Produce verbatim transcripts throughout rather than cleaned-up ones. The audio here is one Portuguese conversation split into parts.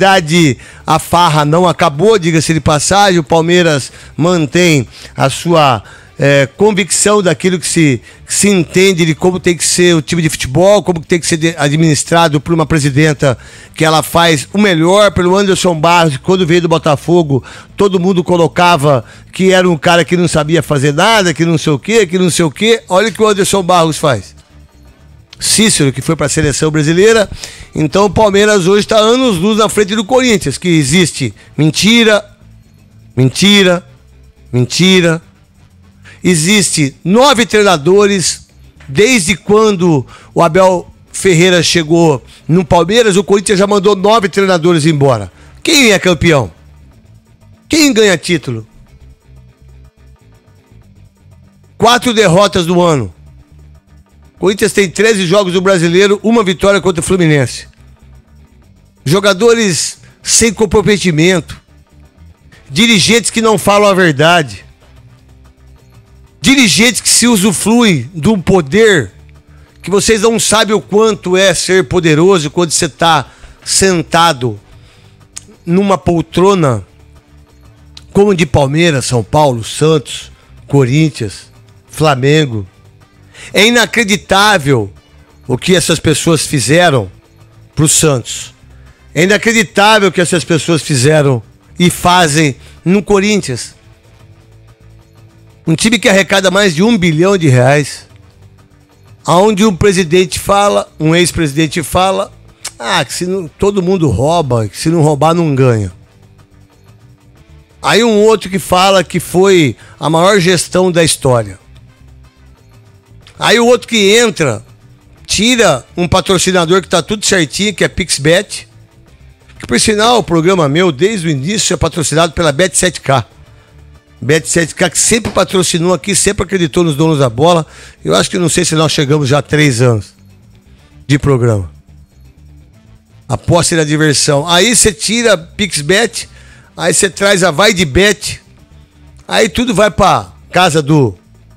verdade, a farra não acabou, diga-se de passagem. O Palmeiras mantém a sua é, convicção daquilo que se, que se entende de como tem que ser o time de futebol, como tem que ser administrado por uma presidenta que ela faz o melhor, pelo Anderson Barros. Quando veio do Botafogo, todo mundo colocava que era um cara que não sabia fazer nada, que não sei o quê, que não sei o quê. Olha o que o Anderson Barros faz. Cícero, que foi para a seleção brasileira. Então o Palmeiras hoje está anos-luz na frente do Corinthians, que existe mentira, mentira, mentira. Existe nove treinadores. Desde quando o Abel Ferreira chegou no Palmeiras, o Corinthians já mandou nove treinadores embora. Quem é campeão? Quem ganha título? Quatro derrotas no ano. O Corinthians tem treze jogos do Brasileiro, uma vitória contra o Fluminense. Jogadores sem comprometimento. Dirigentes que não falam a verdade. Dirigentes que se usufruem de um poder que vocês não sabem o quanto é ser poderoso quando você está sentado numa poltrona como de Palmeiras, São Paulo, Santos, Corinthians, Flamengo. É inacreditável o que essas pessoas fizeram para o Santos. É inacreditável o que essas pessoas fizeram e fazem no Corinthians. Um time que arrecada mais de um bilhão de reais. Onde um presidente fala, um ex-presidente fala, ah, que se não, todo mundo rouba, que se não roubar não ganha. Aí um outro que fala que foi a maior gestão da história. Aí o outro que entra, tira um patrocinador que tá tudo certinho, que é PixBet. Que por sinal, o programa meu, desde o início, é patrocinado pela Bet sete K. Bet sete K que sempre patrocinou aqui, sempre acreditou nos donos da bola. Eu acho que não sei se nós chegamos já a três anos de programa. Aposta na diversão. Aí você tira PixBet, aí você traz a Vai de Bet, aí tudo vai pra casa do...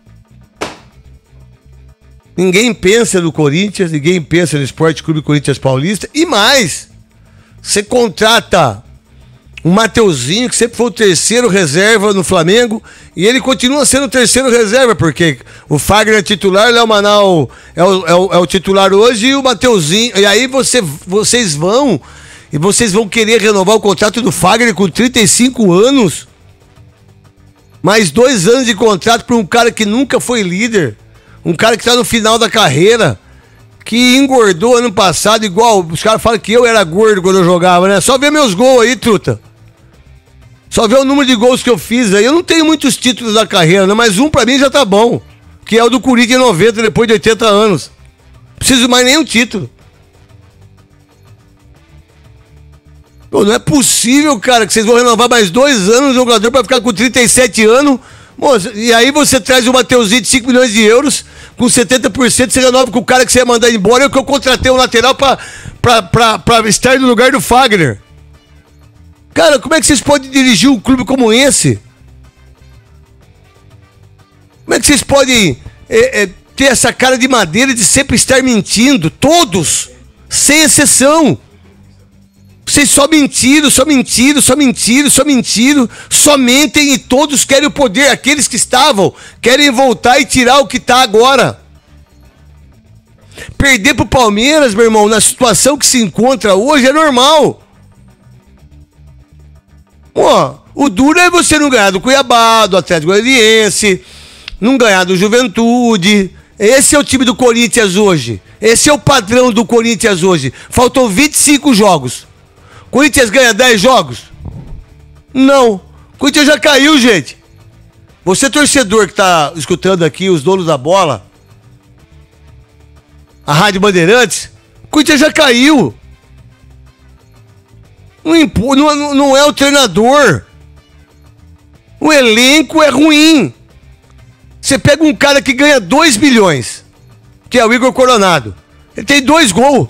Ninguém pensa no Corinthians, ninguém pensa no Esporte Clube Corinthians Paulista. E mais, você contrata um Mateuzinho, que sempre foi o terceiro reserva no Flamengo, e ele continua sendo o terceiro reserva, porque o Fagner é titular, o Léo Manal é o, é, o, é o titular hoje, e o Mateuzinho... E aí você, vocês vão, e vocês vão querer renovar o contrato do Fagner com trinta e cinco anos? Mais dois anos de contrato para um cara que nunca foi líder. Um cara que tá no final da carreira, que engordou ano passado, igual os caras falam que eu era gordo quando eu jogava, né? Só ver meus gols aí, truta. Só ver o número de gols que eu fiz aí. Eu não tenho muitos títulos da carreira, né? Mas um pra mim já tá bom. Que é o do Corinthians em noventa, depois de oitenta anos. Não preciso mais nenhum título. Pô, não é possível, cara, que vocês vão renovar mais dois anos o jogador pra ficar com trinta e sete anos. Moça, e aí você traz o Mateuzinho de cinco milhões de euros, com setenta por cento você renova com o cara que você ia mandar embora, é o que eu contratei um lateral pra, pra, pra, pra estar no lugar do Fagner. Cara, como é que vocês podem dirigir um clube como esse? Como é que vocês podem é, é, ter essa cara de madeira de sempre estar mentindo? Todos, sem exceção. Vocês só mentiram, só mentiram, só mentiram, só mentiram, só mentem e todos querem o poder. Aqueles que estavam querem voltar e tirar o que está agora. Perder pro Palmeiras, meu irmão, na situação que se encontra hoje é normal. Pô, o duro é você não ganhar do Cuiabá, do Atlético Goianiense, não ganhar do Juventude. Esse é o time do Corinthians hoje. Esse é o padrão do Corinthians hoje. Faltam vinte e cinco jogos. Corinthians ganha dez jogos? Não. Corinthians já caiu, gente. Você, torcedor que está escutando aqui, os donos da bola, a Rádio Bandeirantes, Corinthians já caiu. Não, não, não é o treinador. O elenco é ruim. Você pega um cara que ganha dois milhões, que é o Igor Coronado. Ele tem dois gols.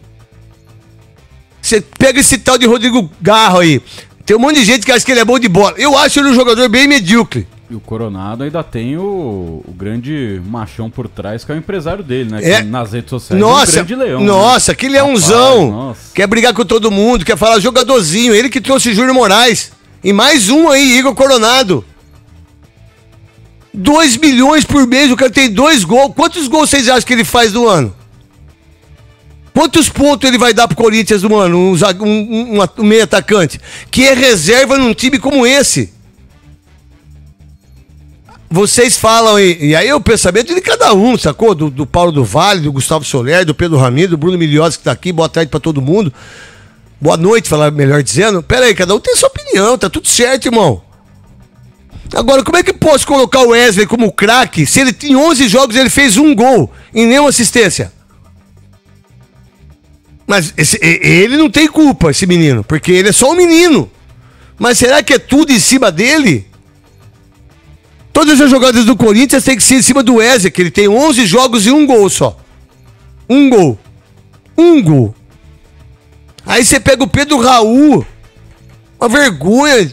Você pega esse tal de Rodrigo Garro aí. Tem um monte de gente que acha que ele é bom de bola. Eu acho ele um jogador bem medíocre. E o Coronado ainda tem o, o grande machão por trás, que é o empresário dele, né? É. Que nas redes sociais Nossa, é um grande leão. nossa, né? que leãozão. Nossa. Quer brigar com todo mundo, quer falar jogadorzinho. Ele que trouxe Júnior Moraes. E mais um aí, Igor Coronado. Dois milhões por mês, o cara tem dois gols. Quantos gols vocês acham que ele faz no ano? Quantos pontos ele vai dar pro Corinthians no ano? Um, um, um, um meio atacante. Que é reserva num time como esse. Vocês falam, e, e aí é o pensamento de cada um, sacou? Do, do Paulo do Vale, do Gustavo Soler, do Pedro Ramiro, do Bruno Milhiosi que tá aqui. Boa tarde pra todo mundo. Boa noite, falar melhor dizendo. Pera aí, cada um tem sua opinião, tá tudo certo, irmão. Agora, como é que eu posso colocar o Wesley como craque se ele em onze jogos ele fez um gol e nenhuma assistência? Mas esse, ele não tem culpa, esse menino, porque ele é só um menino. Mas será que é tudo em cima dele? Todas as jogadas do Corinthians tem que ser em cima do Wesley, que ele tem onze jogos e um gol só. Um gol. Um gol. Aí você pega o Pedro Raul. Uma vergonha.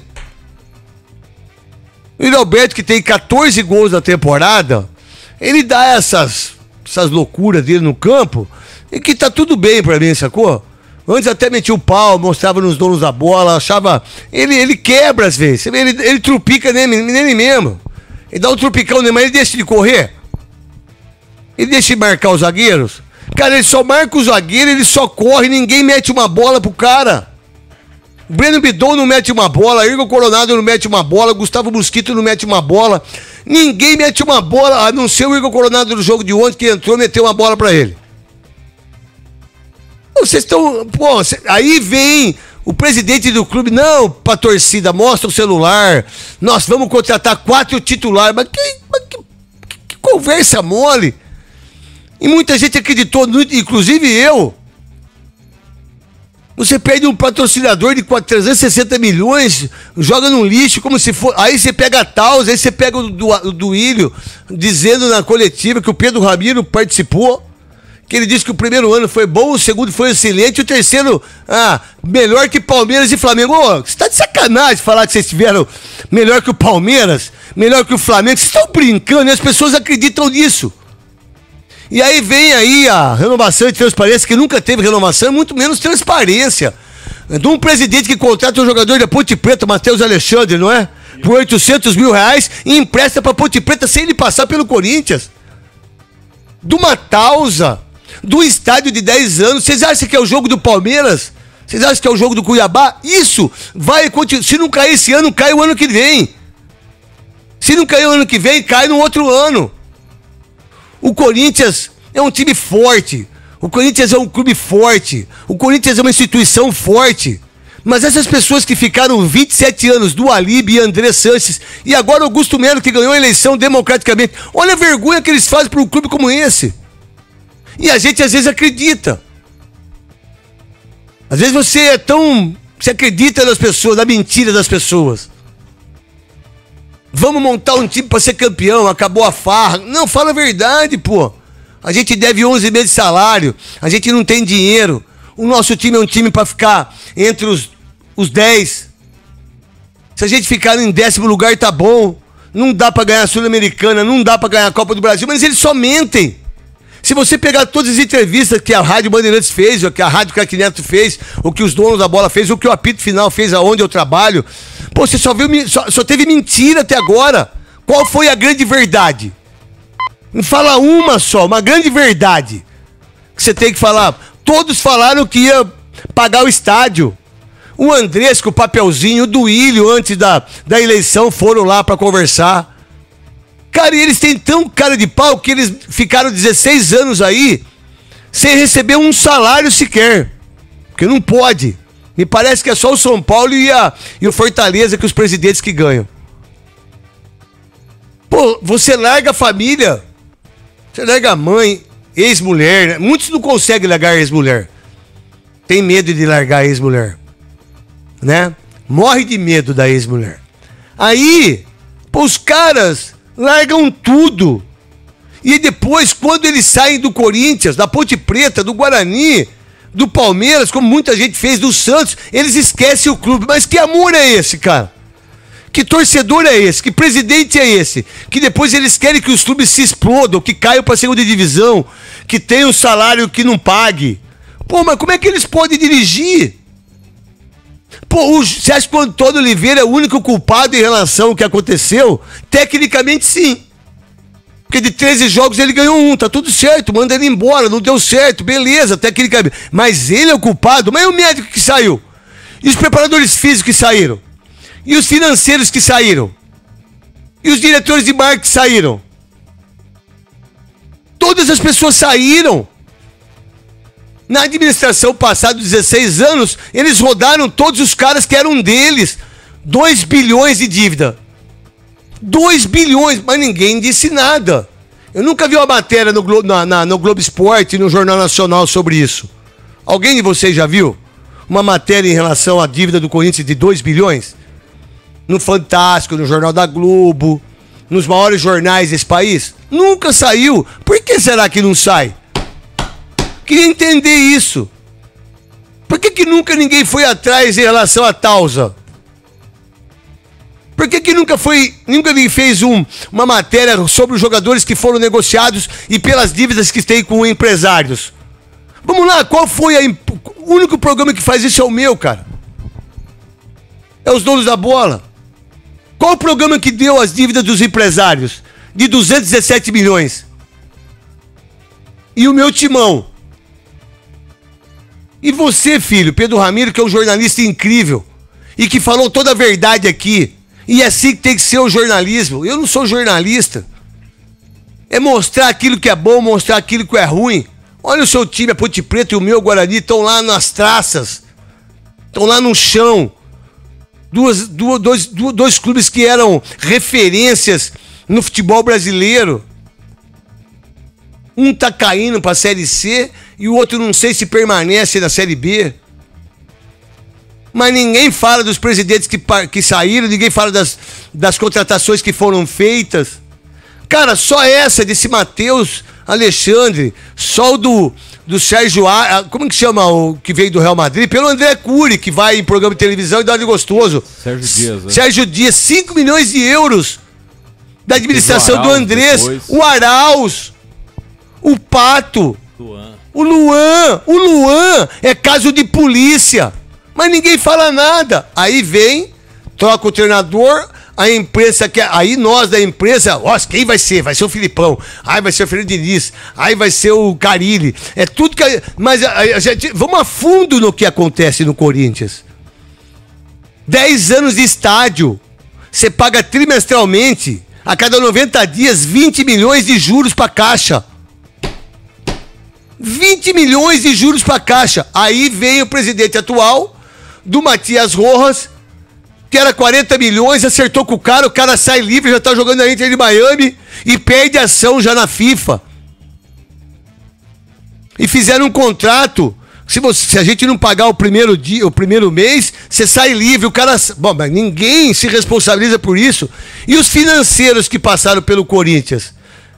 O Yuri Alberto, que tem quatorze gols na temporada, ele dá essas, essas loucuras dele no campo, e que tá tudo bem pra mim, sacou? Antes até metia o pau, mostrava nos donos da bola, achava... Ele, ele quebra às vezes, ele, ele trupica nele, nele mesmo. Ele dá um trupicão nele, mas ele deixa de correr. Ele deixa de marcar os zagueiros. Cara, ele só marca o zagueiro, ele só corre, ninguém mete uma bola pro cara. Breno Bidon não mete uma bola, Igor Coronado não mete uma bola, Gustavo Mosquito não mete uma bola. Ninguém mete uma bola, a não ser o Igor Coronado no jogo de ontem, que entrou e meteu uma bola pra ele. Vocês estão... Pô, aí vem o presidente do clube, não, pra torcida, mostra o celular, nós vamos contratar quatro titulares, mas que, mas que, que conversa mole. E muita gente acreditou, inclusive eu. Você perde um patrocinador de trezentos e sessenta milhões, joga no lixo como se for... Aí você pega a Taus, aí você pega o do, do Ilho, dizendo na coletiva que o Pedro Ramiro participou, que ele disse que o primeiro ano foi bom, o segundo foi excelente, o terceiro, ah, melhor que Palmeiras e Flamengo. Ô, você tá de sacanagem falar que vocês tiveram melhor que o Palmeiras, melhor que o Flamengo. Vocês estão brincando e as pessoas acreditam nisso. E aí vem aí a renovação e transparência, que nunca teve renovação, muito menos transparência. De um presidente que contrata um jogador da Ponte Preta, Matheus Alexandre, não é? Por oitocentos mil reais e empresta pra Ponte Preta sem ele passar pelo Corinthians. De uma Tausa. Do estádio de dez anos, vocês acham que é o jogo do Palmeiras? Vocês acham que é o jogo do Cuiabá? Isso vai continuar. Se não cair esse ano, cai o ano que vem. Se não cair o ano que vem, cai no outro ano. O Corinthians é um time forte. O Corinthians é um clube forte. O Corinthians é uma instituição forte. Mas essas pessoas que ficaram vinte e sete anos, do Alib e André Sanches, e agora Augusto Melo, que ganhou a eleição democraticamente, olha a vergonha que eles fazem para um clube como esse. E a gente às vezes acredita. Às vezes você é tão... Você acredita nas pessoas, na mentira das pessoas. Vamos montar um time para ser campeão, acabou a farra. Não, fala a verdade, pô. A gente deve onze meses de salário, a gente não tem dinheiro. O nosso time é um time para ficar entre os, os dez. Se a gente ficar em décimo lugar, tá bom. Não dá para ganhar a Sul-Americana, não dá para ganhar a Copa do Brasil, mas eles só mentem. Se você pegar todas as entrevistas que a Rádio Bandeirantes fez, ou que a Rádio Craque Neto fez, ou que os donos da bola fez, ou que o apito final fez aonde eu trabalho, pô, você só viu, só, só teve mentira até agora. Qual foi a grande verdade? Me fala uma só, uma grande verdade. Que você tem que falar. Todos falaram que ia pagar o estádio. O Andrés com o papelzinho, o Duílio, antes da, da eleição, foram lá para conversar. Cara, e eles têm tão cara de pau que eles ficaram dezesseis anos aí sem receber um salário sequer. Porque não pode. Me parece que é só o São Paulo e, a, e o Fortaleza, que os presidentes que ganham. Pô, você larga a família, você larga a mãe, ex-mulher, né? Muitos não conseguem largar a ex-mulher. Tem medo de largar a ex-mulher, né? Morre de medo da ex-mulher. Aí, pô, os caras largam tudo. E depois, quando eles saem do Corinthians, da Ponte Preta, do Guarani, do Palmeiras, como muita gente fez, do Santos, eles esquecem o clube. Mas que amor é esse, cara? Que torcedor é esse? Que presidente é esse? Que depois eles querem que os clubes se explodam, que caiam para a segunda divisão, que tenham um salário que não pague. Pô, mas como é que eles podem dirigir? Pô, o, você acha que o Antônio Oliveira é o único culpado em relação ao que aconteceu? Tecnicamente, sim. Porque de treze jogos ele ganhou um, tá tudo certo, manda ele embora, não deu certo, beleza, tecnicamente. Mas ele é o culpado, mas é o médico que saiu. E os preparadores físicos que saíram? E os financeiros que saíram? E os diretores de marketing que saíram? Todas as pessoas saíram. Na administração passada, dezesseis anos, eles rodaram todos os caras que eram deles. dois bilhões de dívida. dois bilhões, mas ninguém disse nada. Eu nunca vi uma matéria no Globo, na, na, no Globo Esporte e no Jornal Nacional sobre isso. Alguém de vocês já viu uma matéria em relação à dívida do Corinthians de dois bilhões? No Fantástico, no Jornal da Globo, nos maiores jornais desse país? Nunca saiu. Por que será que não sai? Queria entender isso. Por que que nunca ninguém foi atrás em relação a Tausa? Por que que nunca foi, nunca ninguém fez um, uma matéria sobre os jogadores que foram negociados e pelas dívidas que tem com empresários? Vamos lá, qual foi a, o único programa que faz isso é o meu, cara. É os donos da bola. Qual o programa que deu as dívidas dos empresários? De duzentos e dezessete milhões. E o meu timão. E você, filho, Pedro Ramiro, que é um jornalista incrível e que falou toda a verdade aqui. E é assim que tem que ser o jornalismo. Eu não sou jornalista. É mostrar aquilo que é bom, mostrar aquilo que é ruim. Olha o seu time, a Ponte Preta e o meu, Guarani, estão lá nas traças. Estão lá no chão. Duas, duas, dois, dois, dois clubes que eram referências no futebol brasileiro. Um tá caindo para a Série C e o outro não sei se permanece na Série B. Mas ninguém fala dos presidentes que, que saíram, ninguém fala das, das contratações que foram feitas. Cara, só essa desse Matheus Alexandre, só o do, do Sérgio A. Como que chama o que veio do Real Madrid? Pelo André Cury, que vai em programa de televisão e dá de gostoso. Sérgio Dias, né? Sérgio Dias, cinco milhões de euros da administração Arauz, do Andrés, depois. o Arauz, o Pato, Luan. o Luan. O Luan é caso de polícia. Mas ninguém fala nada. Aí vem, troca o treinador, a imprensa quer. Aí nós da imprensa, ó, quem vai ser? Vai ser o Filipão. Aí vai ser o Fernando Diniz. Aí vai ser o Carille. É tudo que. Mas a, a gente. Vamos a fundo no que acontece no Corinthians. Dez anos de estádio. Você paga trimestralmente, a cada noventa dias, vinte milhões de juros pra Caixa. vinte milhões de juros pra Caixa. Aí vem o presidente atual do Matias Rojas, que era quarenta milhões, acertou com o cara, o cara sai livre, já tá jogando na Inter de Miami e perde ação já na FIFA. E fizeram um contrato, se, você, se a gente não pagar o primeiro dia, o primeiro mês, você sai livre, o cara... Bom, mas ninguém se responsabiliza por isso. E os financeiros que passaram pelo Corinthians?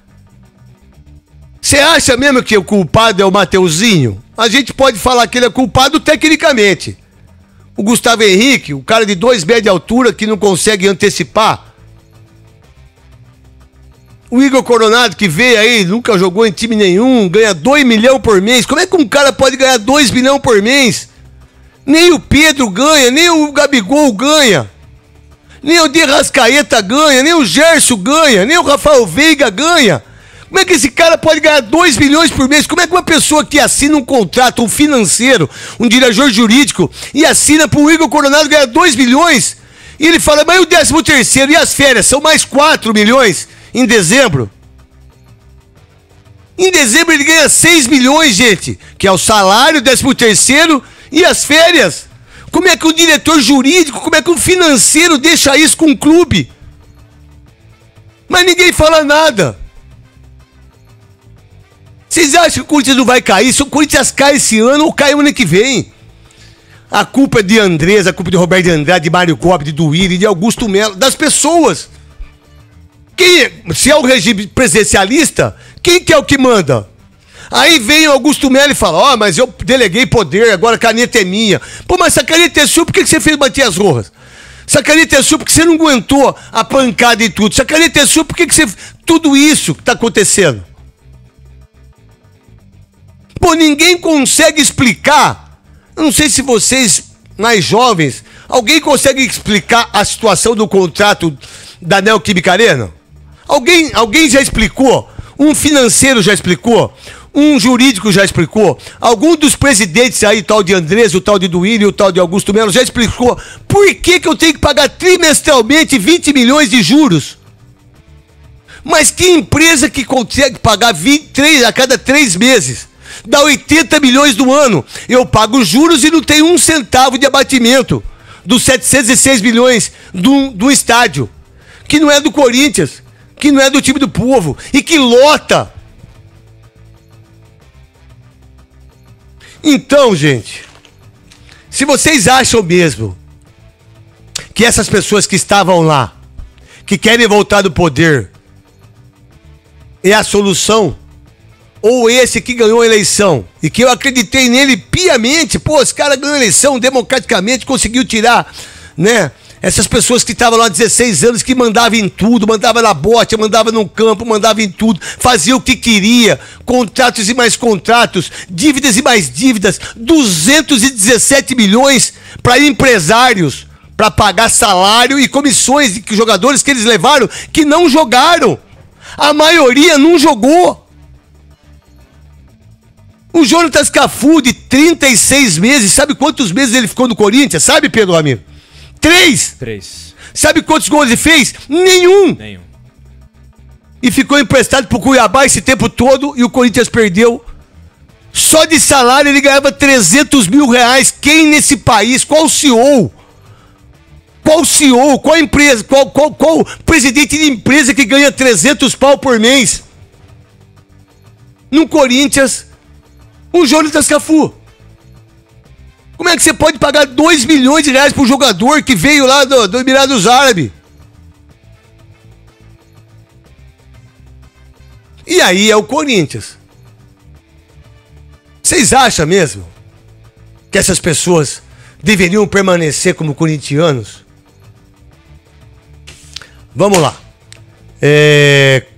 Você acha mesmo que o culpado é o Mateuzinho? A gente pode falar que ele é culpado tecnicamente. O Gustavo Henrique, o cara de dois metros de altura que não consegue antecipar. O Igor Coronado que veio aí, nunca jogou em time nenhum, ganha dois milhões por mês. Como é que um cara pode ganhar dois milhões por mês? Nem o Pedro ganha, nem o Gabigol ganha. Nem o De Rascaeta ganha, nem o Gerson ganha, nem o Rafael Veiga ganha. Como é que esse cara pode ganhar dois milhões por mês? Como é que uma pessoa que assina um contrato, um financeiro, um diretor jurídico, e assina para o Igor Coronado ganhar dois milhões? E ele fala, mas e o décimo terceiro e as férias? São mais quatro milhões em dezembro. Em dezembro ele ganha seis milhões, gente, que é o salário, o décimo terceiro e as férias. Como é que o diretor jurídico, como é que o financeiro deixa isso com o clube? Mas ninguém fala nada. Vocês acham que o Corinthians não vai cair? Se o Corinthians cai esse ano ou cai o ano que vem? A culpa é de Andrés, a culpa é de Roberto de Andrade, de Mário Kopp, de Duílio, de Augusto Melo, das pessoas. Quem é? Se é o regime presidencialista, quem que é o que manda? Aí vem o Augusto Melo e fala, ó, oh, mas eu deleguei poder, agora a caneta é minha. Pô, mas essa caneta é sua, por que você fez Matias Rojas? Se a caneta é sua, porque você não aguentou a pancada e tudo. Se a caneta é sua, por que você... Tudo isso que tá acontecendo. Pô, ninguém consegue explicar. Eu não sei se vocês, mais jovens, alguém consegue explicar a situação do contrato da Neoquímica Arena? Alguém, alguém já explicou? Um financeiro já explicou? Um jurídico já explicou? Algum dos presidentes aí, o tal de Andrés, o tal de Duílio, o tal de Augusto Melo, já explicou por que que eu tenho que pagar trimestralmente vinte milhões de juros? Mas que empresa que consegue pagar vinte, três, a cada três meses? Dá oitenta milhões do ano. Eu pago juros e não tenho um centavo de abatimento dos setecentos e seis milhões do, do estádio, que não é do Corinthians, que não é do time do povo e que lota. Então, gente, se vocês acham mesmo que essas pessoas que estavam lá, que querem voltar do poder, é a solução, ou esse que ganhou a eleição, e que eu acreditei nele piamente, pô, esse cara ganhou a eleição democraticamente, conseguiu tirar, né, essas pessoas que estavam lá há dezesseis anos, que mandavam em tudo, mandavam na bote, mandavam no campo, mandavam em tudo, fazia o que queria, contratos e mais contratos, dívidas e mais dívidas, duzentos e dezessete milhões para empresários, para pagar salário e comissões de jogadores que eles levaram, que não jogaram. A maioria não jogou. O Jonatas Cafu, de trinta e seis meses, sabe quantos meses ele ficou no Corinthians? Sabe, Pedro Ramiro? Três. Três. Sabe quantos gols ele fez? Nenhum. Nenhum. E ficou emprestado pro Cuiabá esse tempo todo e o Corinthians perdeu. Só de salário ele ganhava trezentos mil reais. Quem nesse país? Qual C E O? Qual C E O? Qual empresa? Qual, qual, qual presidente de empresa que ganha trezentos pau por mês? No Corinthians, o Jonatas Cafu. Como é que você pode pagar dois milhões de reais para um jogador que veio lá do, do Emirados Árabes? E aí é o Corinthians. Vocês acham mesmo que essas pessoas deveriam permanecer como corintianos? Vamos lá. É...